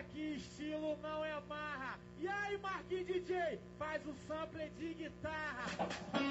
que estilo não é marra. E aí, Marquinhos DJ, faz o sample de guitarra.